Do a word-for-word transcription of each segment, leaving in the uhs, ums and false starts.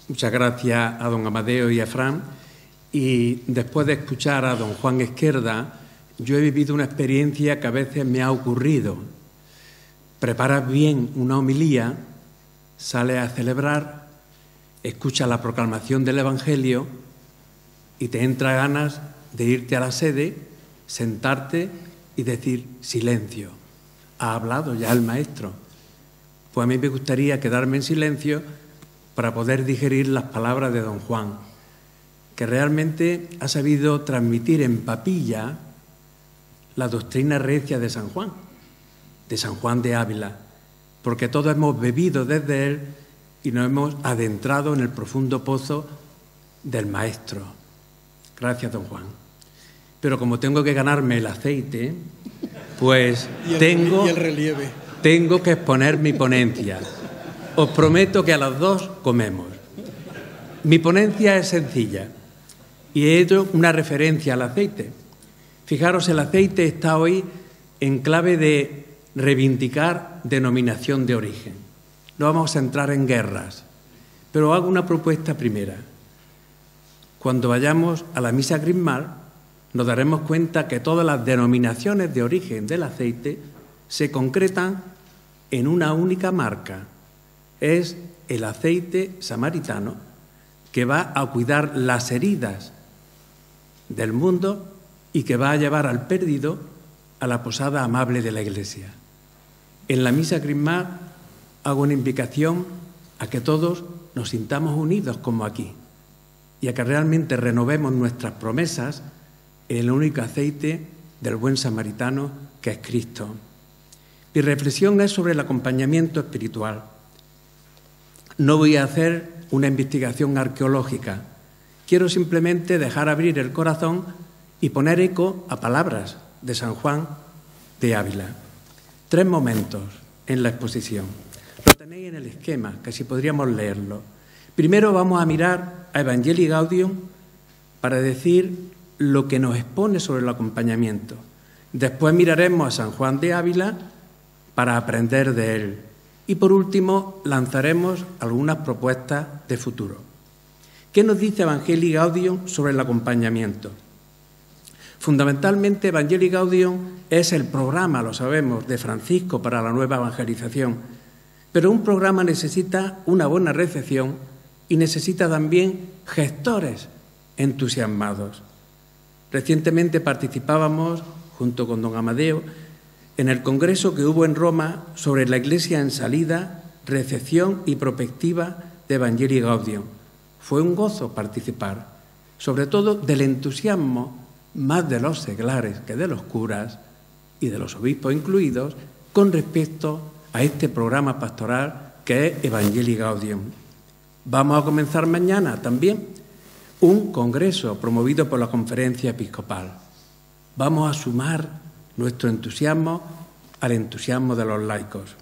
Muchas gracias a don Amadeo y a Fran. Y después de escuchar a don Juan Esquerda, yo he vivido una experiencia que a veces me ha ocurrido. Preparas bien una homilía, sales a celebrar, escuchas la proclamación del Evangelio y te entra ganas de irte a la sede, sentarte y decir silencio. Ha hablado ya el maestro. Pues a mí me gustaría quedarme en silencio para poder digerir las palabras de don Juan, que realmente ha sabido transmitir en papilla la doctrina recia de San Juan, de San Juan de Ávila, porque todos hemos bebido desde él y nos hemos adentrado en el profundo pozo del Maestro. Gracias, don Juan. Pero como tengo que ganarme el aceite, pues y el, tengo, y el relieve. tengo que exponer mi ponencia. Os prometo que a las dos comemos. Mi ponencia es sencilla y he hecho una referencia al aceite. Fijaros, el aceite está hoy en clave de reivindicar denominación de origen. No vamos a entrar en guerras, pero hago una propuesta primera. Cuando vayamos a la misa crismal, nos daremos cuenta que todas las denominaciones de origen del aceite se concretan en una única marca. Es el aceite samaritano que va a cuidar las heridas del mundo y que va a llevar al perdido a la posada amable de la Iglesia. En la misa crismal hago una invitación a que todos nos sintamos unidos como aquí y a que realmente renovemos nuestras promesas en el único aceite del buen samaritano que es Cristo. Mi reflexión es sobre el acompañamiento espiritual. No voy a hacer una investigación arqueológica. Quiero simplemente dejar abrir el corazón y poner eco a palabras de San Juan de Ávila. Tres momentos en la exposición. Lo tenéis en el esquema, que si podríamos leerlo. Primero vamos a mirar a Evangelii Gaudium para decir lo que nos expone sobre el acompañamiento. Después miraremos a San Juan de Ávila para aprender de él. Y por último, lanzaremos algunas propuestas de futuro. ¿Qué nos dice Evangelii Gaudium sobre el acompañamiento? Fundamentalmente, Evangelii Gaudium es el programa, lo sabemos, de Francisco para la nueva evangelización. Pero un programa necesita una buena recepción y necesita también gestores entusiasmados. Recientemente participábamos, junto con don Amadeo, en el congreso que hubo en Roma sobre la Iglesia en salida, recepción y prospectiva de Evangelii Gaudium. Fue un gozo participar, sobre todo del entusiasmo más de los seglares que de los curas y de los obispos incluidos con respecto a este programa pastoral que es Evangelii Gaudium. Vamos a comenzar mañana también un congreso promovido por la Conferencia Episcopal. Vamos a sumar nuestro entusiasmo al entusiasmo de los laicos.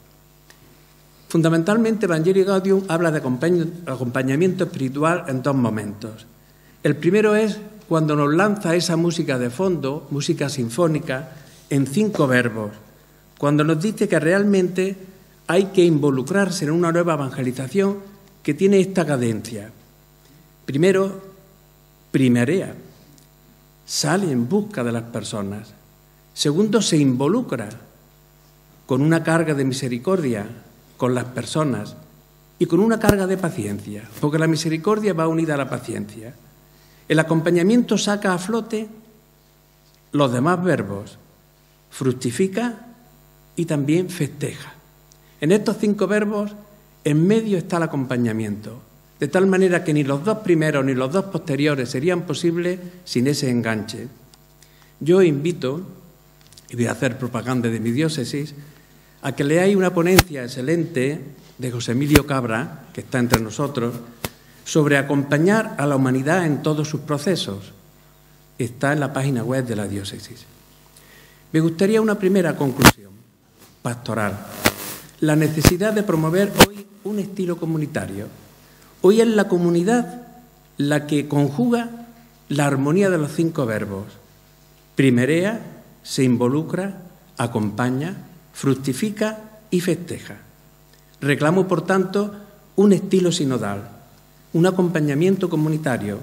Fundamentalmente, Evangelii Gaudium habla de acompañamiento espiritual en dos momentos. El primero es cuando nos lanza esa música de fondo, música sinfónica, en cinco verbos, cuando nos dice que realmente hay que involucrarse en una nueva evangelización que tiene esta cadencia. Primero, primerea, sale en busca de las personas. Segundo, se involucra con una carga de misericordia con las personas y con una carga de paciencia, porque la misericordia va unida a la paciencia. El acompañamiento saca a flote los demás verbos, fructifica y también festeja. En estos cinco verbos, en medio está el acompañamiento, de tal manera que ni los dos primeros ni los dos posteriores serían posibles sin ese enganche. Yo invito, y voy a hacer propaganda de mi diócesis, a que leáis una ponencia excelente de José Emilio Cabra, que está entre nosotros, sobre acompañar a la humanidad en todos sus procesos. Está en la página web de la diócesis. Me gustaría una primera conclusión pastoral. La necesidad de promover hoy un estilo comunitario. Hoy es la comunidad la que conjuga la armonía de los cinco verbos. Primerea, se involucra, acompaña, fructifica y festeja. Reclamo, por tanto, un estilo sinodal. un acompañamiento comunitario.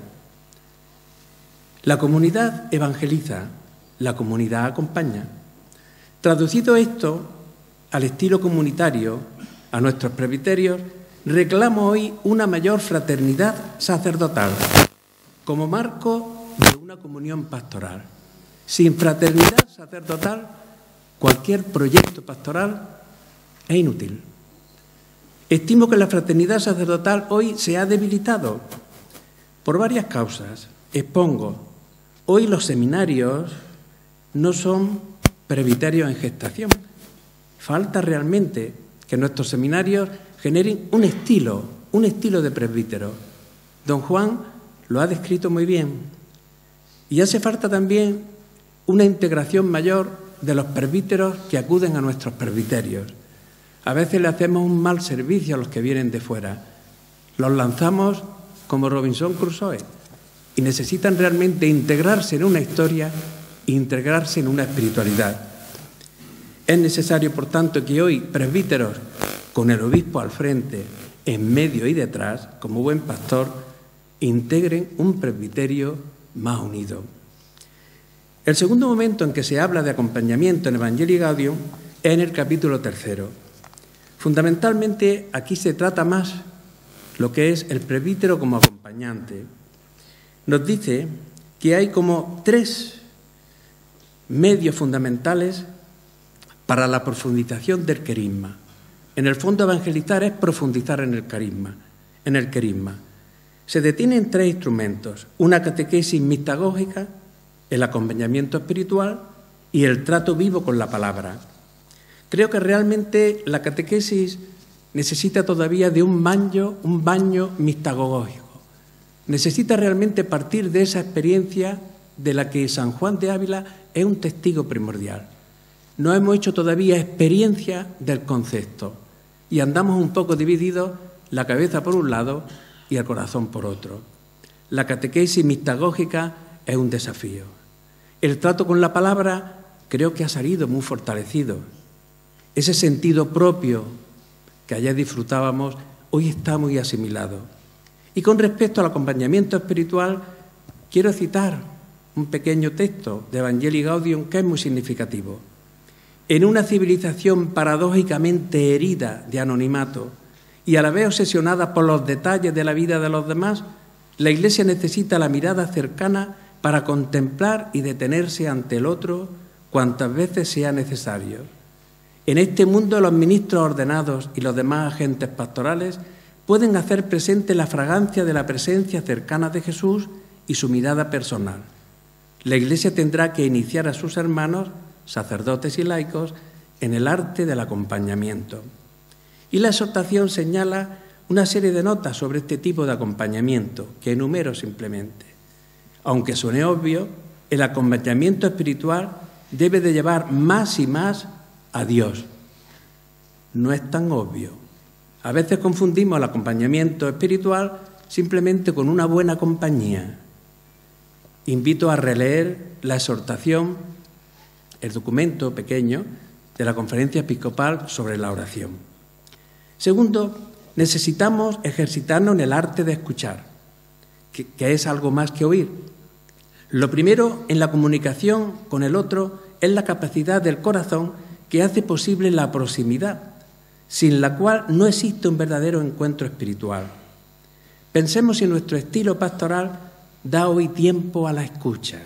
La comunidad evangeliza, la comunidad acompaña. Traducido esto al estilo comunitario, a nuestros presbiterios, reclamo hoy una mayor fraternidad sacerdotal como marco de una comunión pastoral. Sin fraternidad sacerdotal, cualquier proyecto pastoral es inútil. Estimo que la fraternidad sacerdotal hoy se ha debilitado por varias causas. Expongo, hoy los seminarios no son presbiterios en gestación. Falta realmente que nuestros seminarios generen un estilo, un estilo de presbítero. Don Juan lo ha descrito muy bien. Y hace falta también una integración mayor de los presbíteros que acuden a nuestros presbiterios. A veces le hacemos un mal servicio a los que vienen de fuera. Los lanzamos como Robinson Crusoe y necesitan realmente integrarse en una historia e integrarse en una espiritualidad. Es necesario, por tanto, que hoy presbíteros, con el obispo al frente, en medio y detrás, como buen pastor, integren un presbiterio más unido. El segundo momento en que se habla de acompañamiento en Evangelii Gaudium es en el capítulo tercero. Fundamentalmente, aquí se trata más lo que es el presbítero como acompañante. Nos dice que hay como tres medios fundamentales para la profundización del querigma. En el fondo, evangelizar es profundizar en el carisma, en el querigma. Se detienen tres instrumentos: una catequesis mistagógica, el acompañamiento espiritual y el trato vivo con la palabra. Creo que realmente la catequesis necesita todavía de un baño, un baño mistagógico. Necesita realmente partir de esa experiencia de la que San Juan de Ávila es un testigo primordial. No hemos hecho todavía experiencia del concepto y andamos un poco divididos, la cabeza por un lado y el corazón por otro. La catequesis mistagógica es un desafío. El trato con la palabra creo que ha salido muy fortalecido. Ese sentido propio que ayer disfrutábamos hoy está muy asimilado. Y con respecto al acompañamiento espiritual, quiero citar un pequeño texto de Evangelii Gaudium que es muy significativo. En una civilización paradójicamente herida de anonimato y a la vez obsesionada por los detalles de la vida de los demás, la Iglesia necesita la mirada cercana para contemplar y detenerse ante el otro cuantas veces sea necesario. En este mundo, los ministros ordenados y los demás agentes pastorales pueden hacer presente la fragancia de la presencia cercana de Jesús y su mirada personal. La Iglesia tendrá que iniciar a sus hermanos, sacerdotes y laicos, en el arte del acompañamiento. Y la exhortación señala una serie de notas sobre este tipo de acompañamiento, que enumero simplemente. Aunque suene obvio, el acompañamiento espiritual debe de llevar más y más a Dios. No es tan obvio. A veces confundimos el acompañamiento espiritual simplemente con una buena compañía. Invito a releer la exhortación, el documento pequeño de la Conferencia Episcopal sobre la oración. Segundo, necesitamos ejercitarnos en el arte de escuchar, que, que es algo más que oír. Lo primero en la comunicación con el otro es la capacidad del corazón que hace posible la proximidad, sin la cual no existe un verdadero encuentro espiritual. Pensemos si nuestro estilo pastoral da hoy tiempo a la escucha.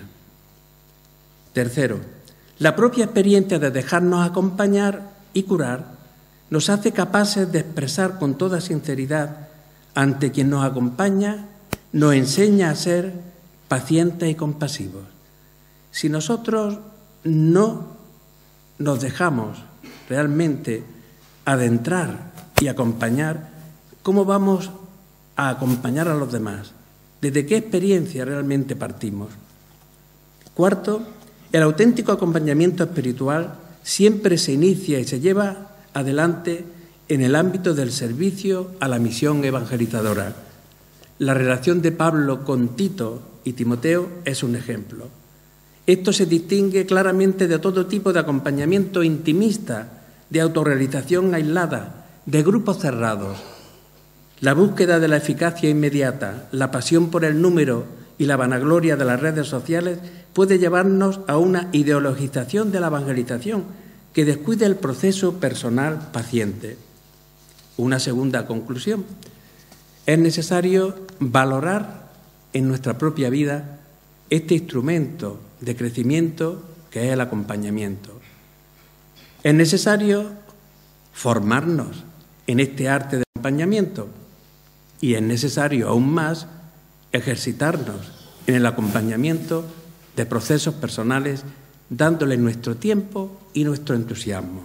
Tercero, la propia experiencia de dejarnos acompañar y curar nos hace capaces de expresar con toda sinceridad ante quien nos acompaña, nos enseña a ser pacientes y compasivos. Si nosotros no nos dejamos realmente adentrar y acompañar, ¿cómo vamos a acompañar a los demás? ¿Desde qué experiencia realmente partimos? Cuarto, el auténtico acompañamiento espiritual siempre se inicia y se lleva adelante en el ámbito del servicio a la misión evangelizadora. La relación de Pablo con Tito y Timoteo es un ejemplo. Esto se distingue claramente de todo tipo de acompañamiento intimista, de autorrealización aislada, de grupos cerrados. La búsqueda de la eficacia inmediata, la pasión por el número y la vanagloria de las redes sociales puede llevarnos a una ideologización de la evangelización que descuide el proceso personal paciente. Una segunda conclusión. Es necesario valorar en nuestra propia vida este instrumento de crecimiento que es el acompañamiento. Es necesario formarnos en este arte de acompañamiento y es necesario aún más ejercitarnos en el acompañamiento de procesos personales, dándole nuestro tiempo y nuestro entusiasmo.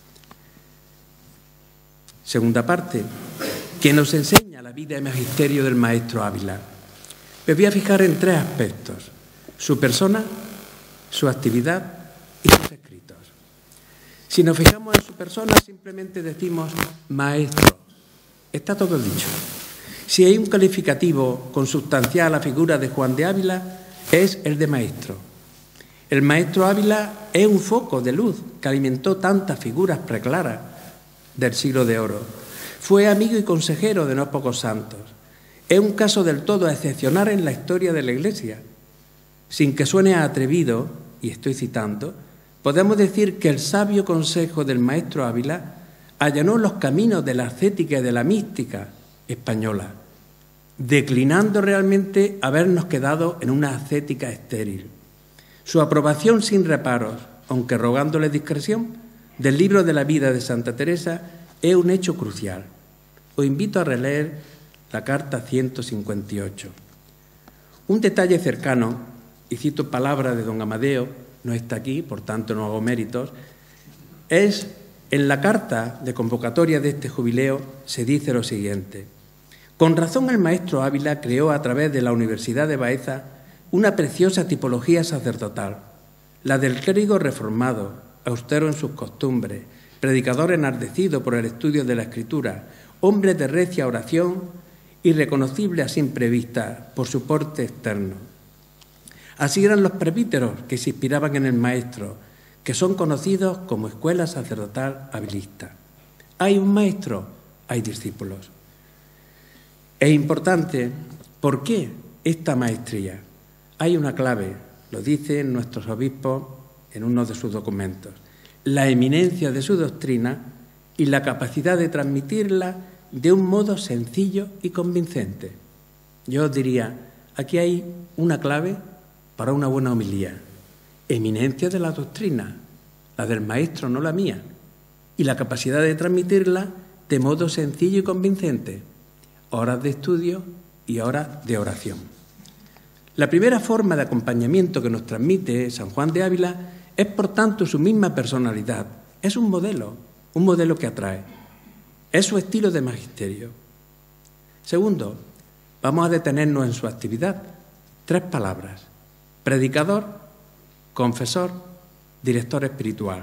Segunda parte, que nos enseña la vida y magisterio del maestro Ávila. Me voy a fijar en tres aspectos: su persona, su actividad y sus escritos. Si nos fijamos en su persona, simplemente decimos maestro. Está todo dicho. Si hay un calificativo consubstancial a la figura de Juan de Ávila, es el de maestro. El maestro Ávila es un foco de luz que alimentó tantas figuras preclaras del siglo de oro. Fue amigo y consejero de no pocos santos. Es un caso del todo excepcional en la historia de la Iglesia. Sin que suene atrevido, y estoy citando, podemos decir que el sabio consejo del maestro Ávila allanó los caminos de la ascética y de la mística española, declinando realmente habernos quedado en una ascética estéril. Su aprobación sin reparos, aunque rogándole discreción, del libro de la vida de Santa Teresa es un hecho crucial. Os invito a releer la carta ciento cincuenta y ocho. Un detalle cercano, y cito palabras de don Amadeo, no está aquí, por tanto no hago méritos, es en la carta de convocatoria de este jubileo se dice lo siguiente: con razón el maestro Ávila creó a través de la Universidad de Baeza una preciosa tipología sacerdotal, la del clérigo reformado, austero en sus costumbres, predicador enardecido por el estudio de la Escritura, hombre de recia oración y reconocible a simple vista por su porte externo. Así eran los presbíteros que se inspiraban en el maestro, que son conocidos como escuela sacerdotal avilista. Hay un maestro, hay discípulos. Es importante, ¿por qué esta maestría? Hay una clave, lo dicen nuestros obispos en uno de sus documentos: la eminencia de su doctrina y la capacidad de transmitirla de un modo sencillo y convincente. Yo os diría, aquí hay una clave para una buena homilía: eminencia de la doctrina, la del maestro, no la mía, y la capacidad de transmitirla de modo sencillo y convincente. Horas de estudio y horas de oración. La primera forma de acompañamiento que nos transmite San Juan de Ávila es, por tanto, su misma personalidad. Es un modelo, un modelo que atrae. Es su estilo de magisterio. Segundo, vamos a detenernos en su actividad. Tres palabras: predicador, confesor, director espiritual.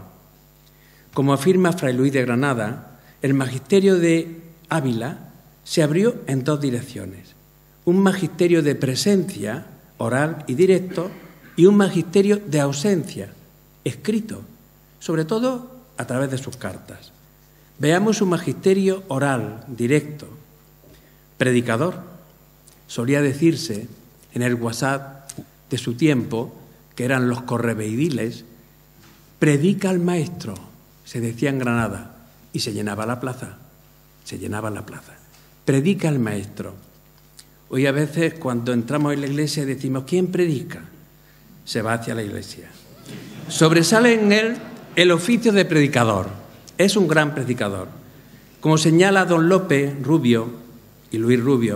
Como afirma Fray Luis de Granada, el magisterio de Ávila se abrió en dos direcciones: un magisterio de presencia, oral y directo, y un magisterio de ausencia, escrito, sobre todo a través de sus cartas. Veamos su magisterio oral, directo. Predicador. Solía decirse en el WhatsApp de su tiempo, que eran los correveidiles, predica al maestro, se decía en Granada, y se llenaba la plaza, se llenaba la plaza. Predica al maestro. Hoy a veces cuando entramos en la iglesia decimos, ¿quién predica? Se va hacia la iglesia. Sobresale en él el oficio de predicador. Es un gran predicador. Como señala don López Rubio y Luis Rubio,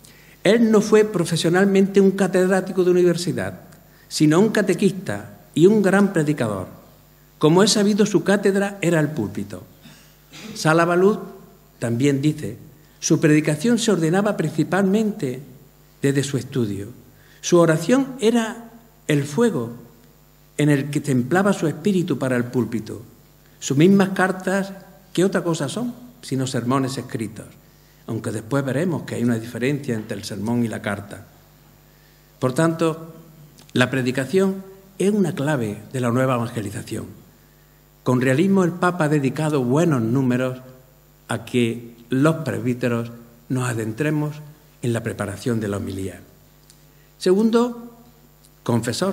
él no fue profesionalmente un catedrático de universidad, sino un catequista y un gran predicador. Como es sabido, su cátedra era el púlpito. Sala Balud también dice: su predicación se ordenaba principalmente desde su estudio. Su oración era el fuego en el que templaba su espíritu para el púlpito. Sus mismas cartas, ¿qué otra cosa son sino sermones escritos? Aunque después veremos que hay una diferencia entre el sermón y la carta. Por tanto, la predicación es una clave de la nueva evangelización. Con realismo el Papa ha dedicado buenos números a que los presbíteros nos adentremos en la preparación de la homilía. Segundo, confesor.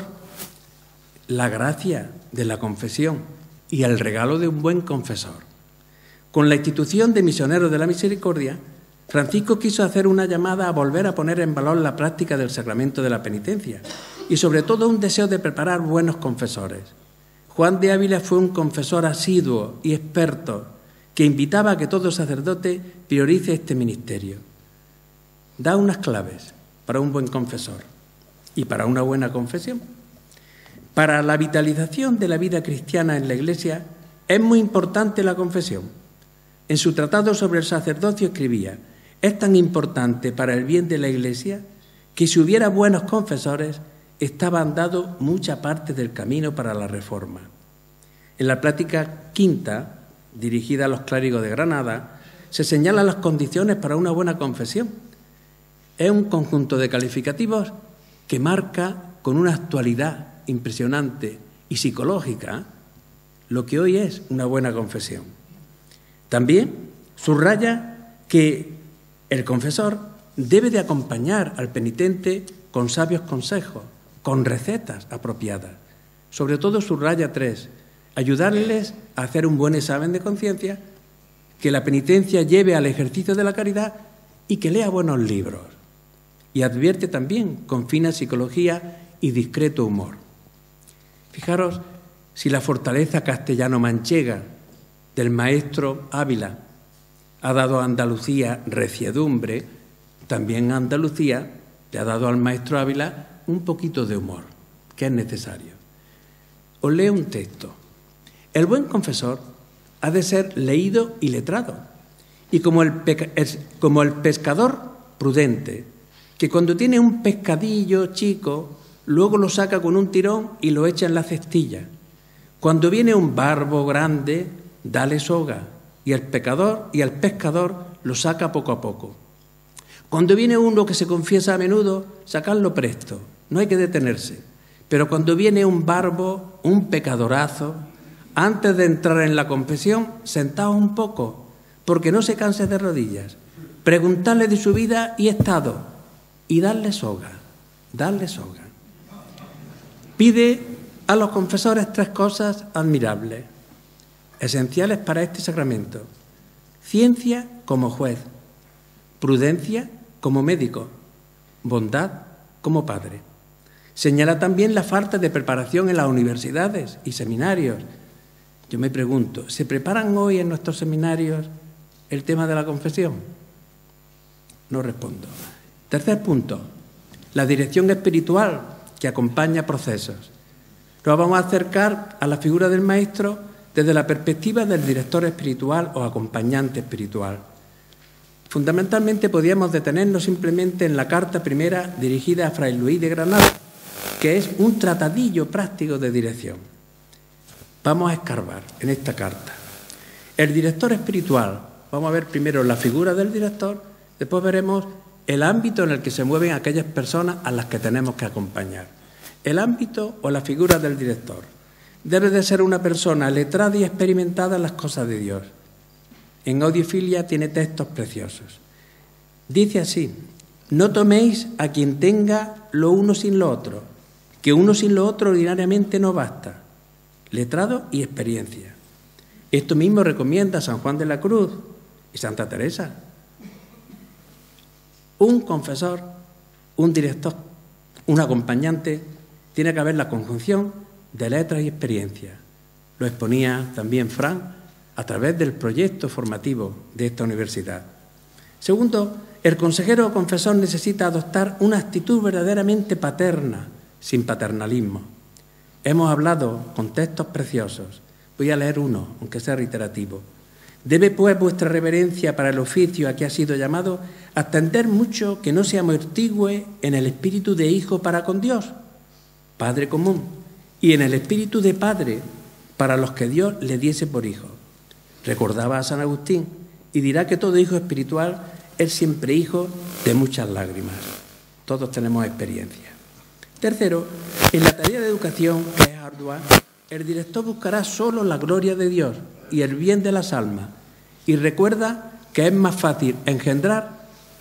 La gracia de la confesión y el regalo de un buen confesor. Con la institución de Misioneros de la Misericordia, Francisco quiso hacer una llamada a volver a poner en valor la práctica del sacramento de la penitencia y sobre todo un deseo de preparar buenos confesores. Juan de Ávila fue un confesor asiduo y experto que invitaba a que todo sacerdote priorice este ministerio. Da unas claves para un buen confesor y para una buena confesión. Para la vitalización de la vida cristiana en la Iglesia es muy importante la confesión. En su tratado sobre el sacerdocio escribía: es tan importante para el bien de la Iglesia que si hubiera buenos confesores estaba andado mucha parte del camino para la reforma. En la plática quinta, dirigida a los clérigos de Granada, se señalan las condiciones para una buena confesión. Es un conjunto de calificativos que marca con una actualidad impresionante y psicológica lo que hoy es una buena confesión. También subraya que el confesor debe de acompañar al penitente con sabios consejos, con recetas apropiadas. Sobre todo subraya tres: ayudarles a hacer un buen examen de conciencia, que la penitencia lleve al ejercicio de la caridad y que lea buenos libros. Y advierte también con fina psicología y discreto humor. Fijaros si la fortaleza castellano-manchega del maestro Ávila ha dado a Andalucía reciedumbre, también Andalucía le ha dado al maestro Ávila un poquito de humor, que es necesario. Os leo un texto. El buen confesor ha de ser leído y letrado, y como el, peca, es, como el pescador prudente, que cuando tiene un pescadillo chico, luego lo saca con un tirón y lo echa en la cestilla. Cuando viene un barbo grande, dale soga, y el pecador y el pescador lo saca poco a poco. Cuando viene uno que se confiesa a menudo, sacadlo presto, no hay que detenerse. Pero cuando viene un barbo, un pecadorazo, antes de entrar en la confesión, sentaos un poco, porque no se canse de rodillas. Preguntadle de su vida y estado, y darle soga, darle soga. Pide a los confesores tres cosas admirables, esenciales para este sacramento: ciencia como juez, prudencia como médico, bondad como padre. Señala también la falta de preparación en las universidades y seminarios. Yo me pregunto, ¿se preparan hoy en nuestros seminarios el tema de la confesión? No respondo. Tercer punto, la dirección espiritual que acompaña procesos. Nos vamos a acercar a la figura del maestro desde la perspectiva del director espiritual o acompañante espiritual. Fundamentalmente podíamos detenernos simplemente en la carta primera dirigida a Fray Luis de Granada, que es un tratadillo práctico de dirección. Vamos a escarbar en esta carta. El director espiritual, vamos a ver primero la figura del director, después veremos el ámbito en el que se mueven aquellas personas a las que tenemos que acompañar. El ámbito o la figura del director debe de ser una persona letrada y experimentada en las cosas de Dios. En Audiofilia tiene textos preciosos. Dice así: no toméis a quien tenga lo uno sin lo otro, que uno sin lo otro ordinariamente no basta. Letrado y experiencia. Esto mismo recomienda San Juan de la Cruz y Santa Teresa. Un confesor, un director, un acompañante, tiene que haber la conjunción de letras y experiencia. Lo exponía también Fran a través del proyecto formativo de esta universidad. Segundo, el consejero o confesor necesita adoptar una actitud verdaderamente paterna, sin paternalismo. Hemos hablado con textos preciosos. Voy a leer uno, aunque sea reiterativo. Debe, pues, vuestra reverencia para el oficio a que ha sido llamado atender mucho que no se amortigüe en el espíritu de hijo para con Dios, Padre común, y en el espíritu de Padre para los que Dios le diese por hijo. Recordaba a San Agustín y dirá que todo hijo espiritual es siempre hijo de muchas lágrimas. Todos tenemos experiencia. Tercero, en la tarea de educación, que es ardua, el director buscará solo la gloria de Dios y el bien de las almas, y recuerda que es más fácil engendrar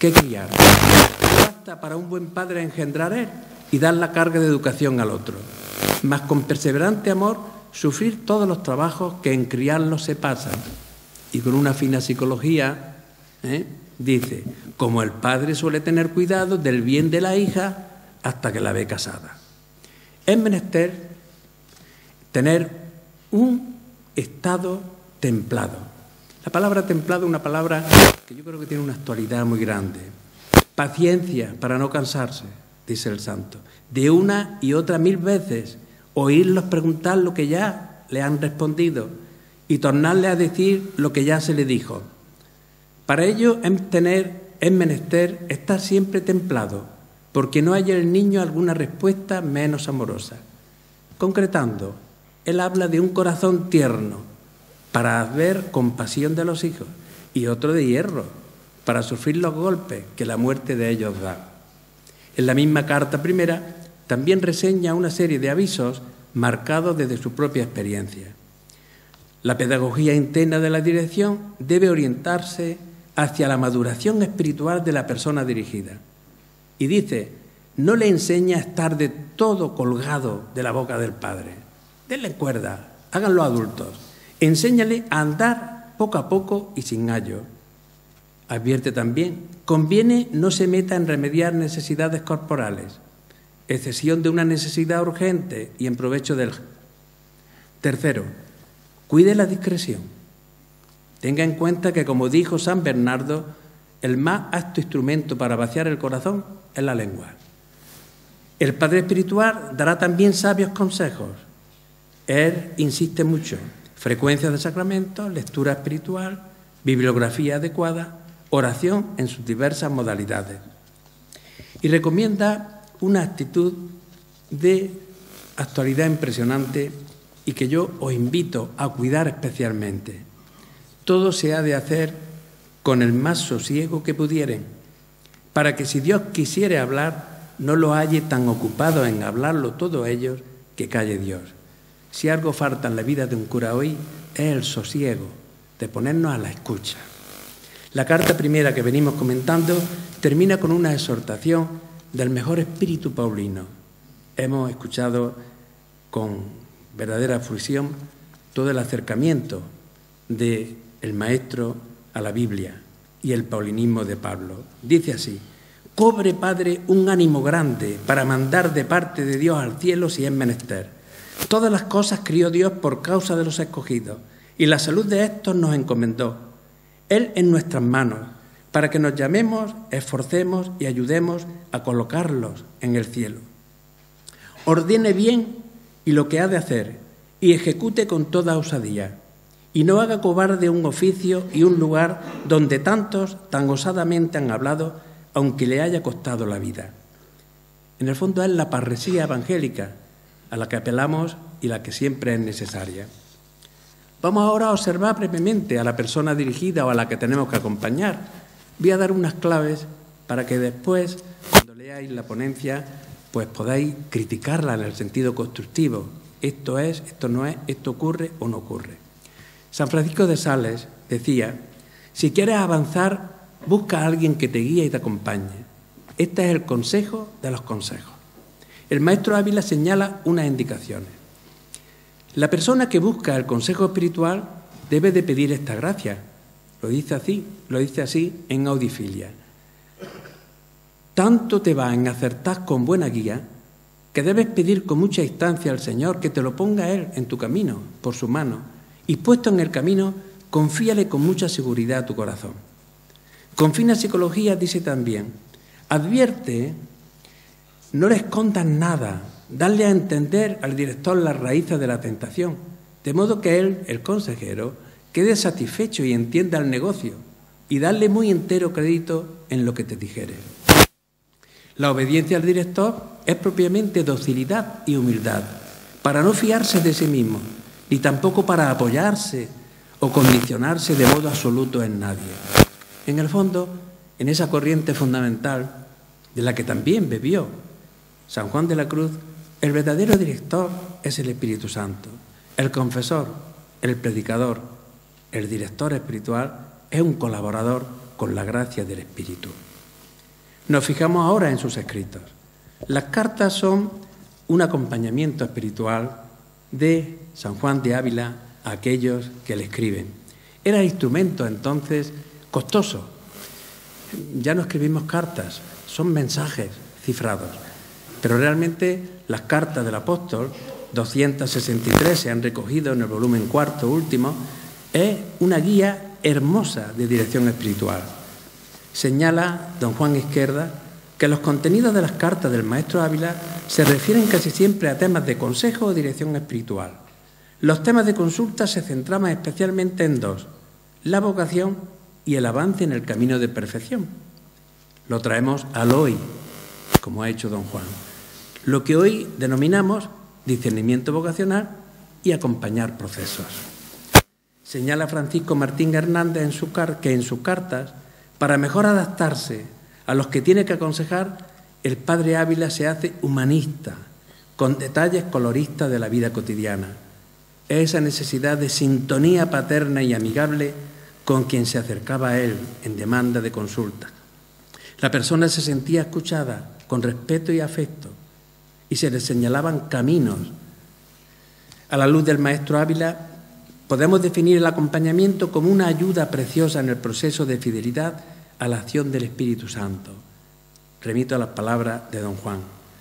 que criar. No basta para un buen padre engendrar él y dar la carga de educación al otro, mas con perseverante amor sufrir todos los trabajos que en criarlos se pasan. Y con una fina psicología, ¿eh? dice, como el padre suele tener cuidado del bien de la hija hasta que la ve casada. Es menester tener un estado templado. La palabra templado es una palabra que yo creo que tiene una actualidad muy grande. Paciencia para no cansarse, dice el santo, de una y otra mil veces, oírlos preguntar lo que ya le han respondido y tornarle a decir lo que ya se le dijo. Para ello es, tener, es menester estar siempre templado, porque no haya el niño alguna respuesta menos amorosa. Concretando, él habla de un corazón tierno para ver compasión de los hijos y otro de hierro para sufrir los golpes que la muerte de ellos da. En la misma carta primera también reseña una serie de avisos marcados desde su propia experiencia. La pedagogía interna de la dirección debe orientarse hacia la maduración espiritual de la persona dirigida. Y dice, no le enseña a estar de todo colgado de la boca del padre. Denle cuerda, háganlo adultos. Enséñale a andar poco a poco y sin ayo. Advierte también, conviene no se meta en remediar necesidades corporales, excesión de una necesidad urgente y en provecho del... Tercero, cuide la discreción. Tenga en cuenta que, como dijo San Bernardo, el más apto instrumento para vaciar el corazón es la lengua. El Padre Espiritual dará también sabios consejos. Él insiste mucho. Frecuencia de sacramentos, lectura espiritual, bibliografía adecuada, oración en sus diversas modalidades. Y recomienda una actitud de actualidad impresionante y que yo os invito a cuidar especialmente. Todo se ha de hacer con el más sosiego que pudieren, para que si Dios quisiere hablar, no lo halle tan ocupado en hablarlo todos ellos que calle Dios. Si algo falta en la vida de un cura hoy, es el sosiego, de ponernos a la escucha. La carta primera que venimos comentando termina con una exhortación del mejor espíritu paulino. Hemos escuchado con verdadera fruición todo el acercamiento del maestro a la Biblia y el paulinismo de Pablo. Dice así, cobre, Padre, un ánimo grande para mandar de parte de Dios al cielo si es menester. Todas las cosas crió Dios por causa de los escogidos, y la salud de estos nos encomendó. Él en nuestras manos, para que nos llamemos, esforcemos y ayudemos a colocarlos en el cielo. Ordene bien y lo que ha de hacer, y ejecute con toda osadía, y no haga cobarde un oficio y un lugar donde tantos tan osadamente han hablado, aunque le haya costado la vida. En el fondo es la parresía evangélica a la que apelamos y la que siempre es necesaria. Vamos ahora a observar brevemente a la persona dirigida o a la que tenemos que acompañar. Voy a dar unas claves para que después, cuando leáis la ponencia, pues podáis criticarla en el sentido constructivo. Esto es, esto no es, esto ocurre o no ocurre. San Francisco de Sales decía, si quieres avanzar, busca a alguien que te guíe y te acompañe. Este es el consejo de los consejos. El maestro Ávila señala unas indicaciones. La persona que busca el consejo espiritual debe de pedir esta gracia. Lo dice así, lo dice así en Audifilia. Tanto te va en acertar con buena guía que debes pedir con mucha instancia al Señor que te lo ponga Él en tu camino, por su mano, y puesto en el camino, confíale con mucha seguridad a tu corazón. Con fina psicología dice también, advierte, no le escondas nada, darle a entender al director las raíces de la tentación, de modo que él, el consejero, quede satisfecho y entienda el negocio, y darle muy entero crédito en lo que te dijere. La obediencia al director es propiamente docilidad y humildad, para no fiarse de sí mismo, ni tampoco para apoyarse o condicionarse de modo absoluto en nadie. En el fondo, en esa corriente fundamental de la que también bebió San Juan de la Cruz, el verdadero director es el Espíritu Santo. El confesor, el predicador, el director espiritual es un colaborador con la gracia del Espíritu. Nos fijamos ahora en sus escritos. Las cartas son un acompañamiento espiritual de San Juan de Ávila a aquellos que le escriben. Era instrumento entonces costoso. Ya no escribimos cartas, son mensajes cifrados. Pero realmente las cartas del apóstol, doscientas sesenta y tres, se han recogido en el volumen cuarto último, es una guía hermosa de dirección espiritual. Señala don Juan Izquierda que los contenidos de las cartas del maestro Ávila se refieren casi siempre a temas de consejo o dirección espiritual. Los temas de consulta se centraban especialmente en dos: la vocación y el avance en el camino de perfección. Lo traemos al hoy, como ha hecho don Juan. Lo que hoy denominamos discernimiento vocacional y acompañar procesos. Señala Francisco Martín Hernández en su car que en sus cartas, para mejor adaptarse a los que tiene que aconsejar, el padre Ávila se hace humanista, con detalles coloristas de la vida cotidiana. Esa necesidad de sintonía paterna y amigable con quien se acercaba a él en demanda de consulta. La persona se sentía escuchada con respeto y afecto y se le señalaban caminos. A la luz del maestro Ávila, podemos definir el acompañamiento como una ayuda preciosa en el proceso de fidelidad a la acción del Espíritu Santo. Remito a las palabras de don Juan.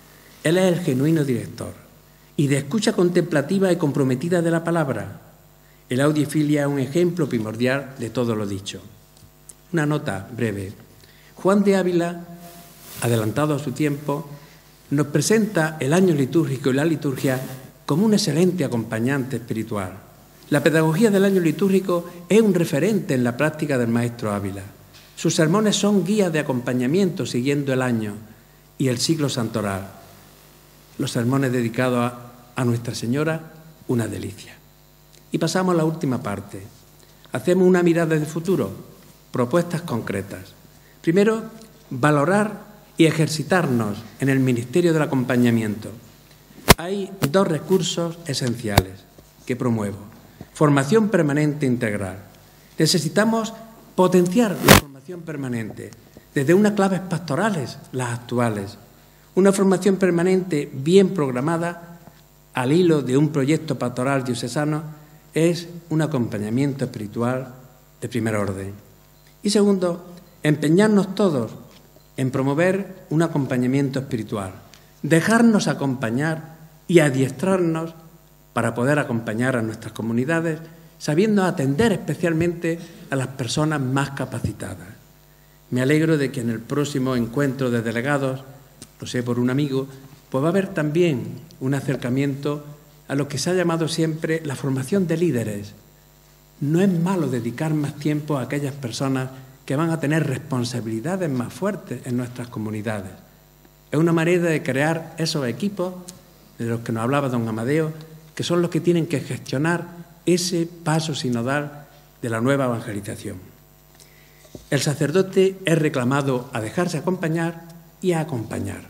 Él es el genuino director y de escucha contemplativa y comprometida de la palabra. El Audiefilia es un ejemplo primordial de todo lo dicho. Una nota breve. Juan de Ávila, adelantado a su tiempo, nos presenta el año litúrgico y la liturgia como un excelente acompañante espiritual. La pedagogía del año litúrgico es un referente en la práctica del maestro Ávila. Sus sermones son guías de acompañamiento siguiendo el año y el siglo santoral. Los sermones dedicados a, a Nuestra Señora, una delicia. Y pasamos a la última parte. Hacemos una mirada de futuro, propuestas concretas. Primero, valorar y ejercitarnos en el ministerio del acompañamiento. Hay dos recursos esenciales que promuevo. Formación permanente integral. Necesitamos potenciar la formación permanente, desde unas claves pastorales, las actuales. Una formación permanente bien programada, al hilo de un proyecto pastoral diocesano, es un acompañamiento espiritual de primer orden. Y segundo, empeñarnos todos en promover un acompañamiento espiritual, dejarnos acompañar y adiestrarnos para poder acompañar a nuestras comunidades, sabiendo atender especialmente a las personas más capacitadas. Me alegro de que en el próximo encuentro de delegados, lo sé por un amigo, pues va a haber también un acercamiento a lo que se ha llamado siempre la formación de líderes. No es malo dedicar más tiempo a aquellas personas que van a tener responsabilidades más fuertes en nuestras comunidades. Es una manera de crear esos equipos de los que nos hablaba don Amadeo, que son los que tienen que gestionar ese paso sinodal de la nueva evangelización. El sacerdote es reclamado a dejarse acompañar y a acompañar.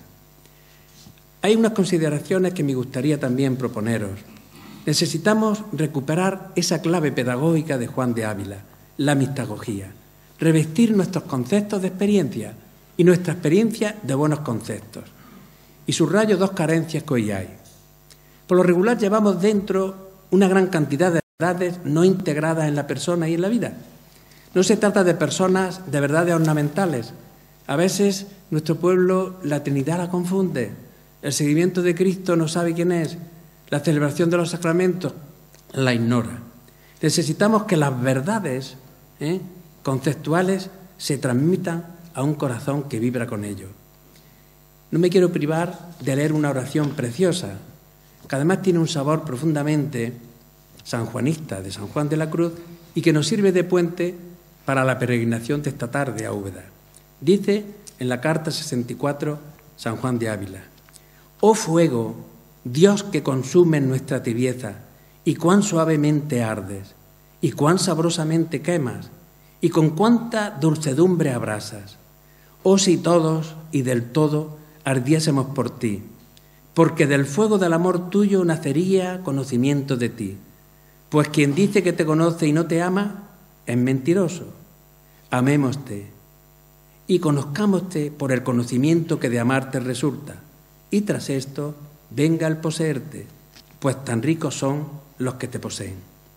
Hay unas consideraciones que me gustaría también proponeros. Necesitamos recuperar esa clave pedagógica de Juan de Ávila, la mistagogía, revestir nuestros conceptos de experiencia y nuestra experiencia de buenos conceptos. Y subrayo dos carencias que hoy hay. Por lo regular llevamos dentro una gran cantidad de verdades no integradas en la persona y en la vida. No se trata de personas de verdades ornamentales. A veces nuestro pueblo la Trinidad la confunde. El seguimiento de Cristo no sabe quién es. La celebración de los sacramentos la ignora. Necesitamos que las verdades ¿eh? conceptuales se transmitan a un corazón que vibra con ello. No me quiero privar de leer una oración preciosa, que además tiene un sabor profundamente sanjuanista, de San Juan de la Cruz, y que nos sirve de puente para la peregrinación de esta tarde a Úbeda. Dice en la carta sesenta y cuatro San Juan de Ávila: «Oh fuego, Dios que consume nuestra tibieza, y cuán suavemente ardes, y cuán sabrosamente quemas, y con cuánta dulcedumbre abrasas. Oh si todos y del todo ardiésemos por ti, porque del fuego del amor tuyo nacería conocimiento de ti. Pues quien dice que te conoce y no te ama, es mentiroso. Amémoste. y conozcámoste por el conocimiento que de amarte resulta, y tras esto venga el poseerte, pues tan ricos son los que te poseen.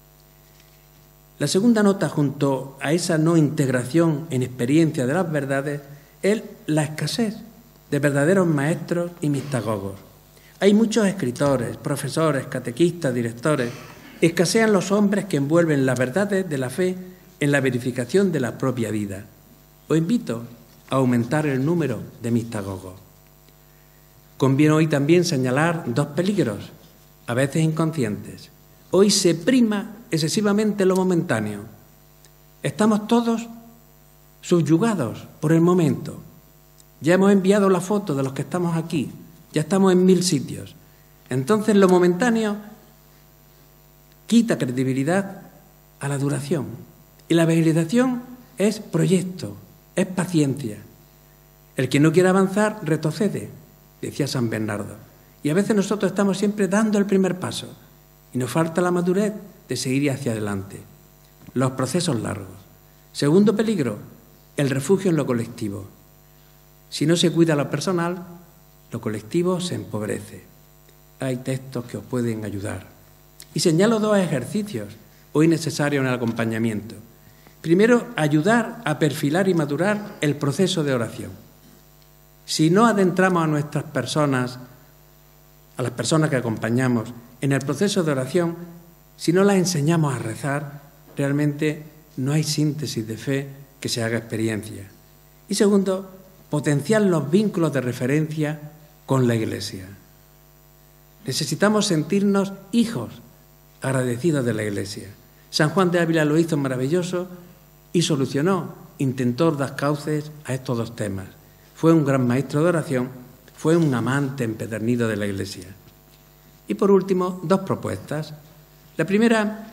La segunda nota, junto a esa no integración en experiencia de las verdades, es la escasez de verdaderos maestros y mistagogos. Hay muchos escritores, profesores, catequistas, directores. Escasean los hombres que envuelven las verdades de la fe en la verificación de la propia vida. Os invito a aumentar el número de mistagogos. Conviene hoy también señalar dos peligros, a veces inconscientes. Hoy se prima excesivamente lo momentáneo. Estamos todos subyugados por el momento. Ya hemos enviado la foto de los que estamos aquí, ya estamos en mil sitios. Entonces lo momentáneo quita credibilidad a la duración. Y la evangelización es proyecto, es paciencia. El que no quiere avanzar retrocede, decía San Bernardo. Y a veces nosotros estamos siempre dando el primer paso y nos falta la madurez de seguir hacia adelante. Los procesos largos. Segundo peligro, el refugio en lo colectivo. Si no se cuida lo personal, lo colectivo se empobrece. Hay textos que os pueden ayudar. Y señalo dos ejercicios hoy necesarios en el acompañamiento. Primero, ayudar a perfilar y madurar el proceso de oración. Si no adentramos a nuestras personas, a las personas que acompañamos en el proceso de oración, si no las enseñamos a rezar, realmente no hay síntesis de fe que se haga experiencia. Y segundo, potenciar los vínculos de referencia con la Iglesia. Necesitamos sentirnos hijos agradecidos de la Iglesia. San Juan de Ávila lo hizo maravilloso y solucionó, intentó dar cauces a estos dos temas. Fue un gran maestro de oración, fue un amante empedernido de la Iglesia. Y por último, dos propuestas. La primera,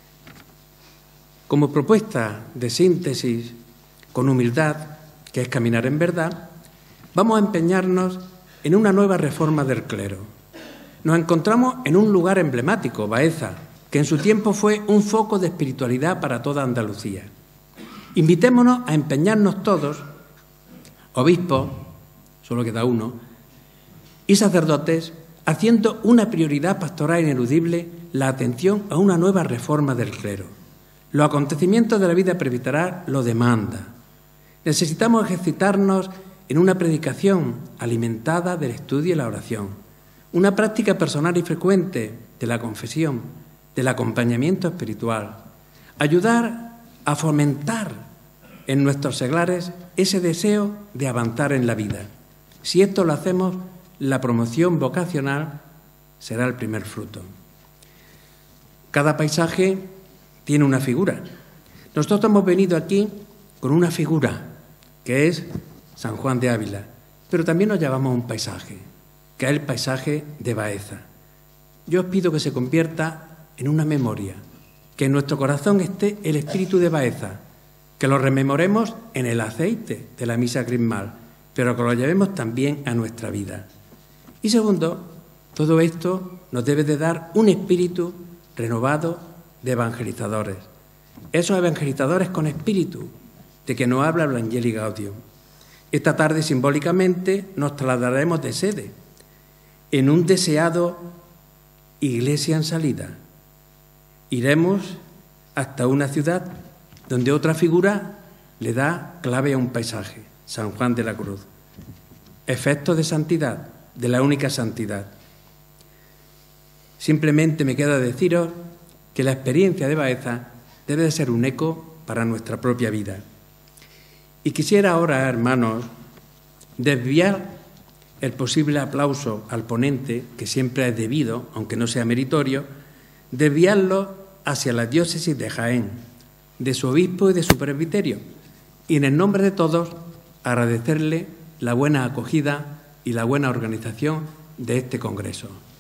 como propuesta de síntesis con humildad, que es caminar en verdad, vamos a empeñarnos en una nueva reforma del clero. Nos encontramos en un lugar emblemático, Baeza, que en su tiempo fue un foco de espiritualidad para toda Andalucía. Invitémonos a empeñarnos todos, obispos, solo queda uno, y sacerdotes, haciendo una prioridad pastoral ineludible la atención a una nueva reforma del clero. Los acontecimientos de la vida presbiteral lo demandan. Necesitamos ejercitarnos en una predicación alimentada del estudio y la oración, una práctica personal y frecuente de la confesión, del acompañamiento espiritual, ayudar a fomentar en nuestros seglares ese deseo de avanzar en la vida. Si esto lo hacemos, la promoción vocacional será el primer fruto. Cada paisaje tiene una figura. Nosotros hemos venido aquí con una figura, que es San Juan de Ávila, pero también nos llevamos un paisaje, que es el paisaje de Baeza. Yo os pido que se convierta en una memoria, que en nuestro corazón esté el espíritu de Baeza, que lo rememoremos en el aceite de la misa crismal, pero que lo llevemos también a nuestra vida. Y segundo, todo esto nos debe de dar un espíritu renovado de evangelizadores. Esos evangelizadores con espíritu, de que nos habla Evangelii Gaudium. Esta tarde, simbólicamente, nos trasladaremos de sede en un deseado iglesia en salida. Iremos hasta una ciudad donde otra figura le da clave a un paisaje, San Juan de la Cruz. Efectos de santidad, de la única santidad. Simplemente me queda deciros que la experiencia de Baeza debe de ser un eco para nuestra propia vida. Y quisiera ahora, hermanos, desviar el posible aplauso al ponente, que siempre es debido, aunque no sea meritorio, desviarlo hacia la diócesis de Jaén, de su obispo y de su presbiterio, y en el nombre de todos agradecerle la buena acogida y la buena organización de este congreso.